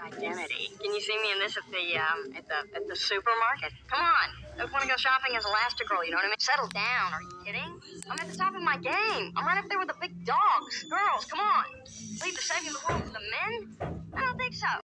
identity. Can you see me in this at the supermarket? Come on. I want to go shopping as Elastigirl, you know what I mean? Settle down. Are you kidding? I'm at the top of my game. I'm right up there with the big dogs. Girls, come on. Leave the saving of the world to the men? I don't think so.